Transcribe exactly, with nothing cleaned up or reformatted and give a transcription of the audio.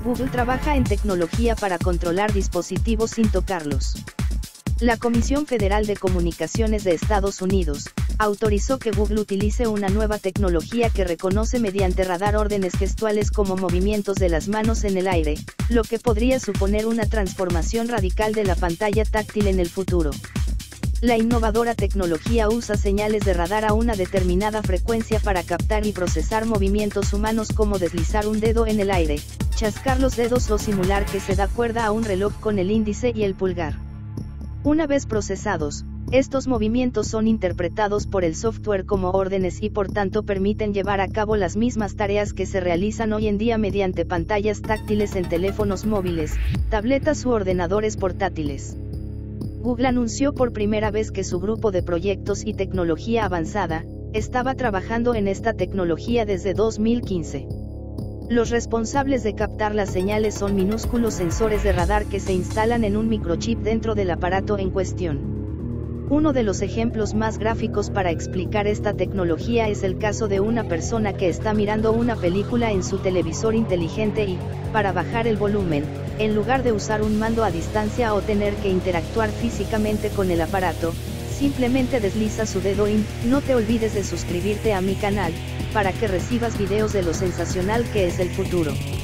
Google trabaja en tecnología para controlar dispositivos sin tocarlos. La Comisión Federal de Comunicaciones de Estados Unidos autorizó que Google utilice una nueva tecnología que reconoce mediante radar órdenes gestuales como movimientos de las manos en el aire, lo que podría suponer una transformación radical de la pantalla táctil en el futuro. La innovadora tecnología usa señales de radar a una determinada frecuencia para captar y procesar movimientos humanos como deslizar un dedo en el aire, chascar los dedos o simular que se da cuerda a un reloj con el índice y el pulgar. Una vez procesados, estos movimientos son interpretados por el software como órdenes y por tanto permiten llevar a cabo las mismas tareas que se realizan hoy en día mediante pantallas táctiles en teléfonos móviles, tabletas u ordenadores portátiles. Google anunció por primera vez que su grupo de proyectos y tecnología avanzada estaba trabajando en esta tecnología desde dos mil quince. Los responsables de captar las señales son minúsculos sensores de radar que se instalan en un microchip dentro del aparato en cuestión. Uno de los ejemplos más gráficos para explicar esta tecnología es el caso de una persona que está mirando una película en su televisor inteligente y, para bajar el volumen, en lugar de usar un mando a distancia o tener que interactuar físicamente con el aparato, simplemente desliza su dedo y, no te olvides de suscribirte a mi canal, para que recibas videos de lo sensacional que es el futuro.